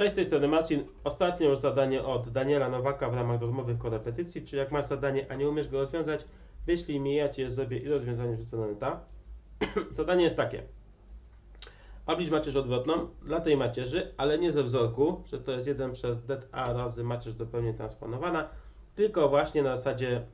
Cześć, z tej strony Marcin. Ostatnie już zadanie od Daniela Nowaka w ramach rozmowych korepetycji, czyli jak masz zadanie, a nie umiesz go rozwiązać, wyślij mi, ja Ci je zrobię i rozwiązanie wrzucę na neta. Zadanie jest takie. Oblicz macierz odwrotną dla tej macierzy, ale nie ze wzorku, że to jest 1 przez dA razy macierz dopełnie transponowana, tylko właśnie na zasadzie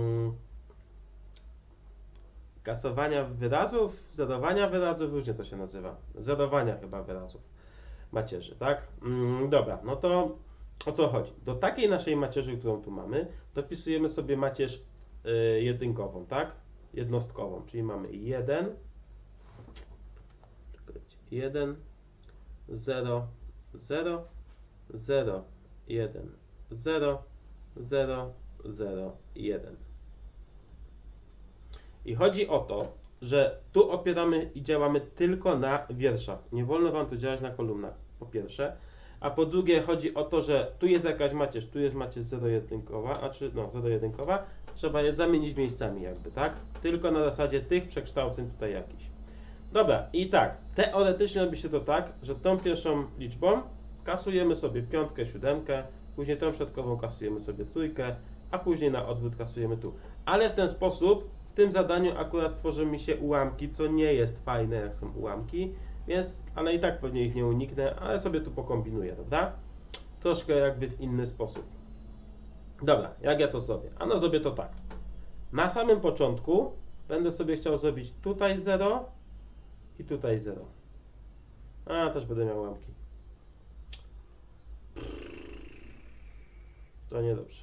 kasowania wyrazów, zerowania wyrazów, różnie to się nazywa. Zerowania chyba wyrazów macierzy, tak? Dobra, no to o co chodzi? Do takiej naszej macierzy, którą tu mamy, dopisujemy sobie macierz jedynkową, tak? Jednostkową, czyli mamy 1, 0, 0, 0, 1, 0, 0, 0, 1. I chodzi o to, że tu opieramy i działamy tylko na wierszach. Nie wolno Wam tu działać na kolumnach, po pierwsze. A po drugie chodzi o to, że tu jest jakaś macierz, tu jest macierz zero-jedynkowa, zero-jedynkowa. Trzeba je zamienić miejscami jakby, tak? Tylko na zasadzie tych przekształceń tutaj jakichś. Dobra, i tak, teoretycznie robi się to tak, że tą pierwszą liczbą kasujemy sobie piątkę, siódemkę, później tą środkową kasujemy sobie trójkę, a później na odwrót kasujemy tu. Ale w ten sposób w tym zadaniu akurat stworzą mi się ułamki, co nie jest fajne, jak są ułamki, więc, ale i tak pewnie ich nie uniknę, ale sobie tu pokombinuję, prawda? Troszkę jakby w inny sposób. Dobra, jak ja to zrobię? Ano zrobię to tak. Na samym początku będę sobie chciał zrobić tutaj 0 i tutaj 0. A, też będę miał ułamki. To niedobrze.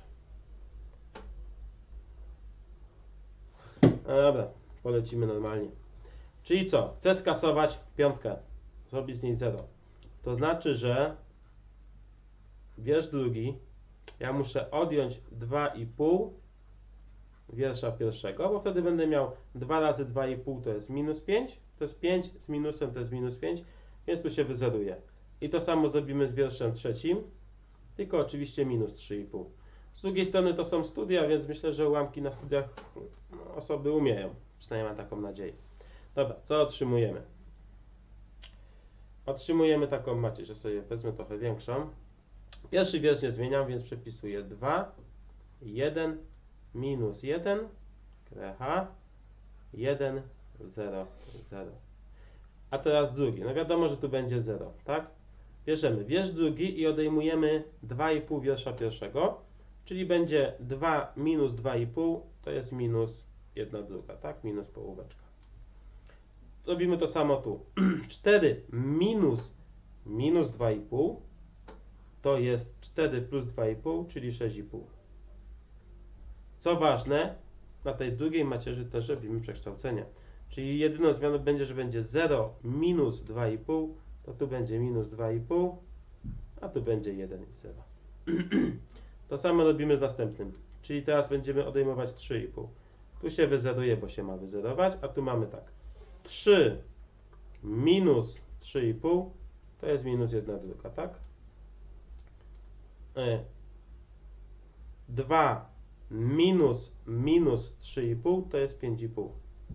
Dobra, polecimy normalnie. Czyli co? Chcę skasować piątkę. Zrobić z niej 0. To znaczy, że wiersz drugi ja muszę odjąć 2,5 wiersza pierwszego, bo wtedy będę miał 2 razy 2,5 to jest minus 5. To jest 5 z minusem to jest minus 5, więc tu się wyzeruje. I to samo zrobimy z wierszem trzecim, tylko oczywiście minus 3,5. Z drugiej strony to są studia, więc myślę, że ułamki na studiach osoby umieją. Przynajmniej mam taką nadzieję. Dobra, co otrzymujemy? Otrzymujemy taką macierz, że sobie wezmę trochę większą. Pierwszy wiersz nie zmieniam, więc przepisuję 2, 1, minus 1, krecha, 1, 0, 0. A teraz drugi. No wiadomo, że tu będzie 0, tak? Bierzemy wiersz drugi i odejmujemy 2,5 wiersza pierwszego, czyli będzie 2 minus 2,5 to jest minus 1/2, tak? Minus połóweczka. Robimy to samo tu. 4 minus 2,5 to jest 4 plus 2,5, czyli 6,5. Co ważne, na tej drugiej macierzy też robimy przekształcenie. Czyli jedyną zmianą będzie, że będzie 0 minus 2,5, to tu będzie minus 2,5, a tu będzie 1 i 0. To samo robimy z następnym. Czyli teraz będziemy odejmować 3,5. Tu się wyzeruje, bo się ma wyzerować, a tu mamy tak. 3 minus 3,5 to jest minus 1/2, tak? 2 minus 3,5 to jest 5,5.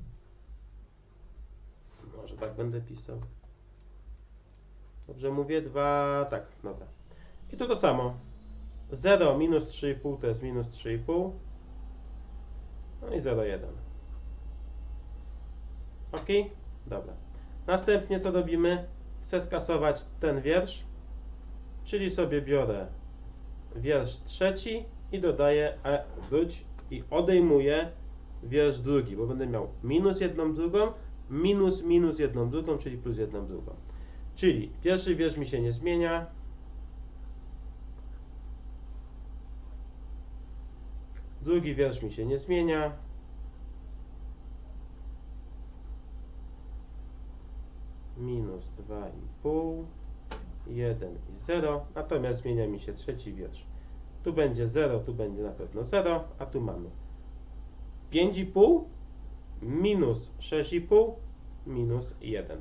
Może tak będę pisał. Dobrze mówię? 2, tak, dobra. I tu to samo. 0 minus 3,5 to jest minus 3,5. No i 0,1. Ok? Dobra. Następnie co robimy? Chcę skasować ten wiersz, czyli sobie biorę wiersz trzeci i dodaję i odejmuję wiersz drugi, bo będę miał minus 1/2, minus 1/2, czyli plus 1/2. Czyli pierwszy wiersz mi się nie zmienia. Drugi wiersz mi się nie zmienia. Minus 2,5, 1 i 0. Natomiast zmienia mi się trzeci wiersz. Tu będzie 0, tu będzie na pewno 0, a tu mamy 5,5 minus 6,5 minus 1.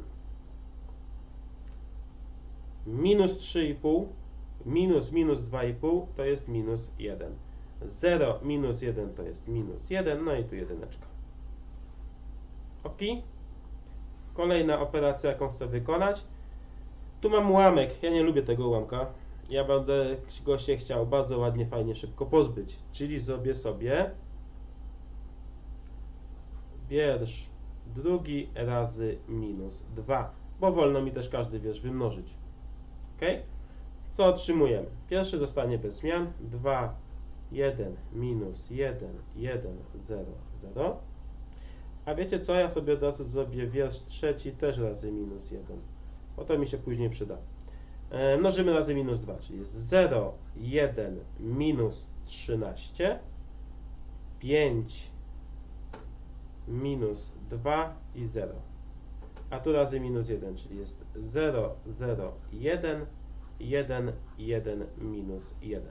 Minus 3,5 minus 2,5 to jest minus 1. 0 minus 1 to jest minus 1, no i tu jedyneczka. Ok? Kolejna operacja, jaką chcę wykonać, Tu mam ułamek, ja nie lubię tego ułamka. Ja będę go się chciał bardzo ładnie, fajnie, szybko pozbyć. Czyli zrobię sobie wiersz drugi razy minus 2, bo wolno mi też każdy wiersz wymnożyć. Ok? Co otrzymujemy? Pierwszy zostanie bez zmian. 2, 1, minus 1, 1, 0, 0. A wiecie co? Ja sobie od razu zrobię wiersz trzeci też razy minus 1, bo to mi się później przyda. Mnożymy razy minus 2, czyli jest 0, 1, minus 13, 5, minus 2 i 0. A tu razy minus 1, czyli jest 0, 0, 1, 1, 1, minus 1.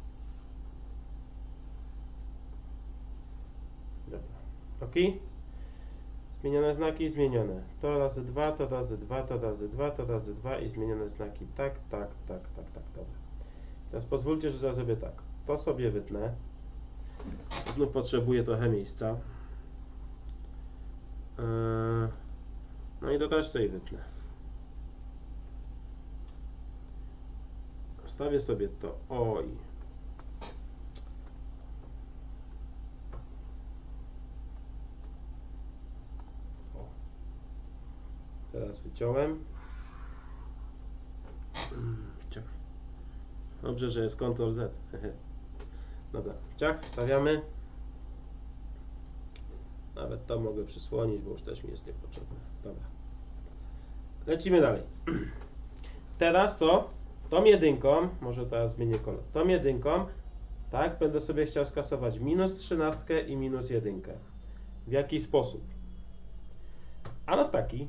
Dobra. Ok? Zmienione znaki, zmienione. To razy 2, to razy 2, to razy 2, to razy 2 i zmienione znaki. Tak, tak, tak, tak, tak. Dobra. Teraz pozwólcie, że ja zrobię tak. To sobie wytnę. Znów potrzebuję trochę miejsca. No i to też sobie wytnę. Wstawię sobie to. Oj. O. Teraz wyciąłem. Dobrze, że jest Ctrl Z. Dobra, ciach, wstawiamy. Nawet to mogę przysłonić, bo już też mi jest niepotrzebne. Dobra. Lecimy dalej. Teraz co? Tą jedynką, może teraz zmienię kolor. Tą jedynką, tak, będę sobie chciał skasować minus 13 i minus 1. W jaki sposób? Ano w taki.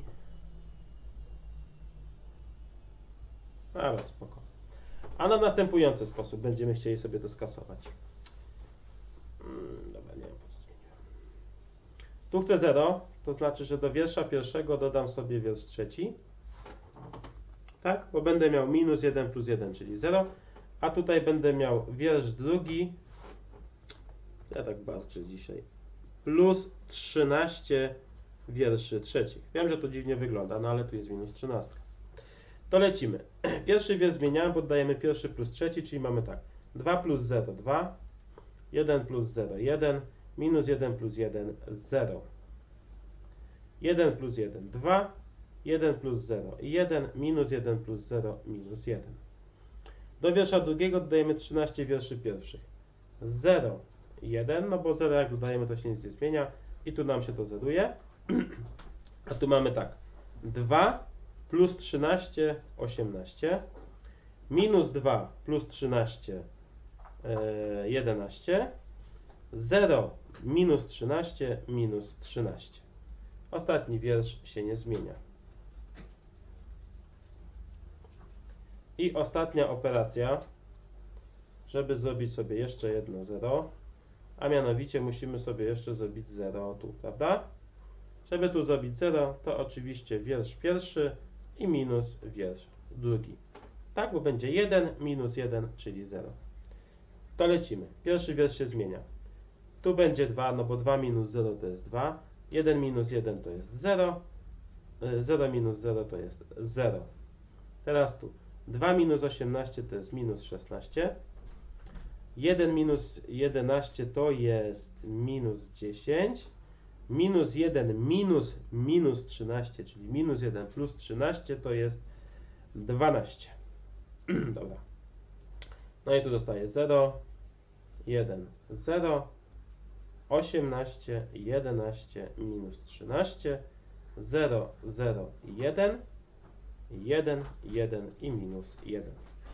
Ale spoko. Ano w następujący sposób będziemy chcieli sobie to skasować. Dobra, nie wiem po co zmieniłem. Tu chcę 0, to znaczy, że do wiersza pierwszego dodam sobie wiersz trzeci. Tak? Bo będę miał minus 1 plus 1, czyli 0. A tutaj będę miał wiersz drugi. Ja tak baskrzę dzisiaj. Plus 13 wierszy trzecich. Wiem, że to dziwnie wygląda, no ale tu jest minus 13. To lecimy. Pierwszy wiersz zmieniamy, bo dodajemy pierwszy plus trzeci, czyli mamy tak. 2 plus 0, 2. 1 plus 0, 1. Minus 1 plus 1, 0. 1 plus 1, 2. 1 plus 0, 1. Minus 1 plus 0, minus 1. Do wiersza drugiego dodajemy 13 wierszy pierwszych. 0, 1, no bo 0 jak dodajemy, to się nic nie zmienia. I tu nam się to zeruje. A tu mamy tak. 2 plus 13, 18. Minus 2 plus 13, 11. 0 minus 13, minus 13. Ostatni wiersz się nie zmienia. I ostatnia operacja, żeby zrobić sobie jeszcze jedno 0, a mianowicie musimy sobie jeszcze zrobić 0 tu, prawda? Żeby tu zrobić 0, to oczywiście wiersz pierwszy i minus wiersz drugi. Tak, bo będzie 1 minus 1, czyli 0. To lecimy. Pierwszy wiersz się zmienia. Tu będzie 2, no bo 2 minus 0 to jest 2. 1 minus 1 to jest 0. 0 minus 0 to jest 0. Teraz tu. 2 minus 18 to jest minus 16. 1 minus 11 to jest minus 10. Minus 1 minus minus 13, czyli minus 1 plus 13 to jest 12. Dobra. No i tu zostaje 0, 1, 0, 18, 11, minus 13, 0, 0, 1, 1, 1 i minus 1.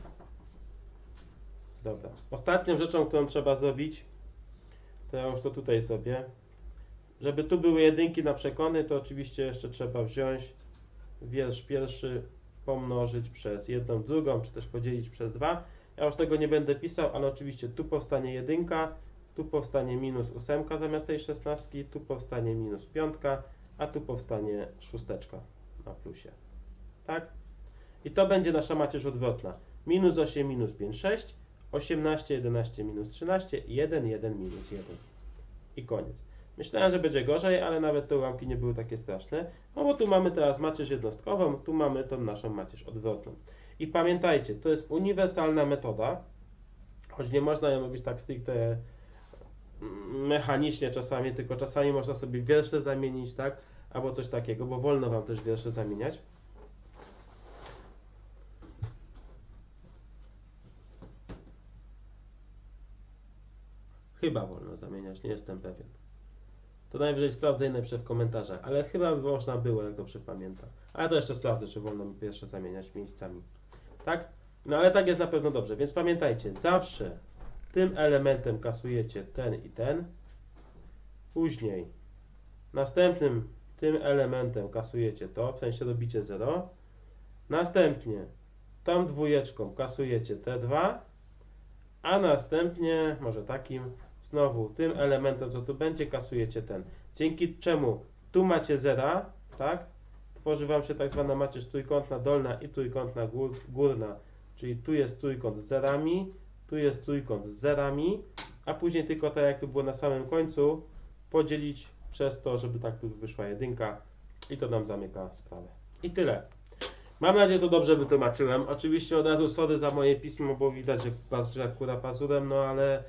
Dobra. Ostatnią rzeczą, którą trzeba zrobić, to ja już to tutaj zrobię. Żeby tu były jedynki na przekony, to oczywiście jeszcze trzeba wziąć wiersz pierwszy, pomnożyć przez jedną drugą, czy też podzielić przez 2. Ja już tego nie będę pisał, ale oczywiście tu powstanie jedynka, tu powstanie minus 8 zamiast tej 16, tu powstanie minus 5, a tu powstanie 6 na plusie. Tak? I to będzie nasza macierz odwrotna. Minus 8, minus 5, 6, 18, 11, minus 13, 1, 1, minus 1. I koniec. Myślałem, że będzie gorzej, ale nawet te ułamki nie były takie straszne, no bo tu mamy teraz macierz jednostkową, tu mamy tą naszą macierz odwrotną. I pamiętajcie, to jest uniwersalna metoda, choć nie można ją robić tak stricte mechanicznie czasami, tylko czasami można sobie wiersze zamienić, tak, albo coś takiego, bo wolno Wam też wiersze zamieniać. Chyba wolno zamieniać, nie jestem pewien. To najwyżej sprawdzę najpierw w komentarzach, ale chyba można było, jak dobrze pamiętam. Ale to jeszcze sprawdzę, czy wolno mi pierwsze zamieniać miejscami. Tak? No ale tak jest na pewno dobrze, więc pamiętajcie, zawsze tym elementem kasujecie ten i ten. Później następnym tym elementem kasujecie to, w sensie robicie 0. Następnie tą dwójeczką kasujecie te dwa, a następnie, może takim, znowu tym elementem, co tu będzie, kasujecie ten. Dzięki czemu tu macie zera, tak? Tworzy Wam się tak zwana macierz trójkątna dolna i trójkątna górna, czyli tu jest trójkąt z zerami, tu jest trójkąt z zerami, a później tylko tak jak tu było na samym końcu, podzielić przez to, żeby tak tu wyszła jedynka i to nam zamyka sprawę. I tyle. Mam nadzieję, że to dobrze wytłumaczyłem. Oczywiście od razu sorry za moje pismo, bo widać, że pazdrzy jak kura pazurem, no ale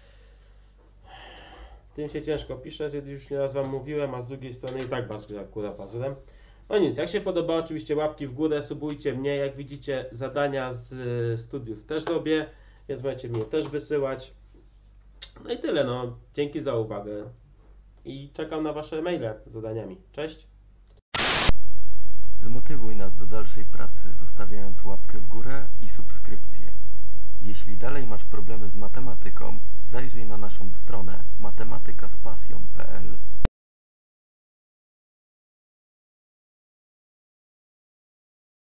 tym się ciężko pisze, już nieraz Wam mówiłem, a z drugiej strony i tak pazdrzy jak kura pazurem. No nic, jak się podoba, oczywiście łapki w górę, subujcie mnie, jak widzicie zadania z studiów też robię, więc możecie mnie też wysyłać. No i tyle, no. Dzięki za uwagę i czekam na Wasze maile z zadaniami. Cześć! Zmotywuj nas do dalszej pracy, zostawiając łapkę w górę i subskrypcję. Jeśli dalej masz problemy z matematyką, zajrzyj na naszą stronę matematykazpasją.pl.